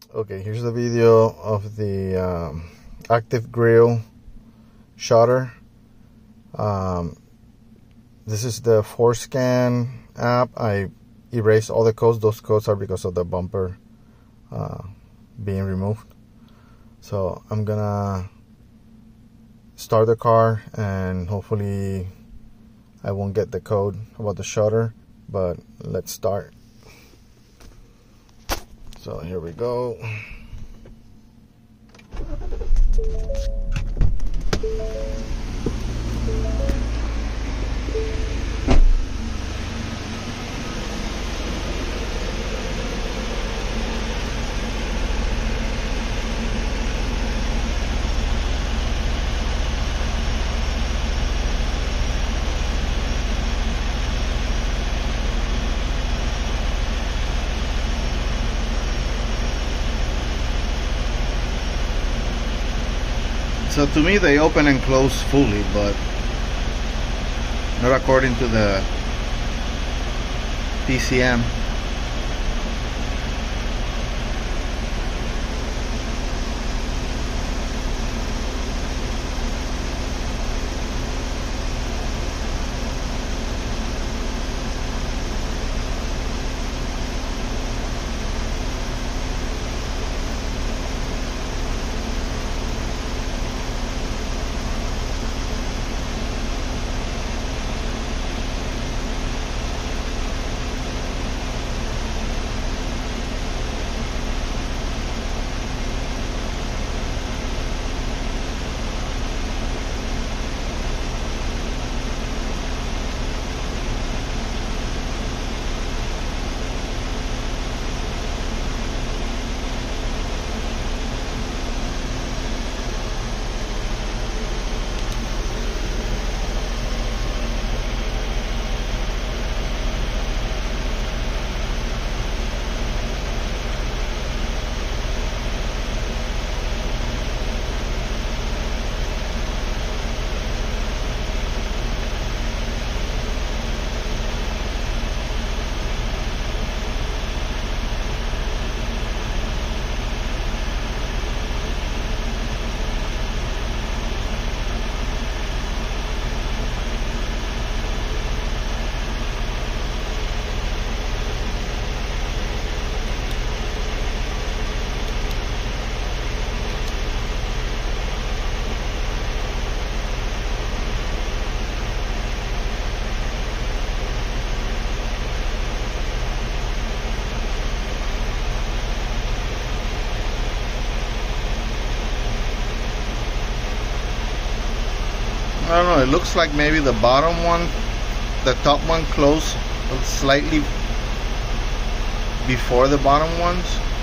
Okay, here's the video of the Active Grill shutter. This is the ForScan app. I erased all the codes. Those codes are because of the bumper being removed. So I'm gonna start the car and hopefully I won't get the code about the shutter, but let's start. So here we go. So to me they open and close fully, but not according to the PCM. I don't know, it looks like maybe the bottom one, the top one closed slightly before the bottom ones.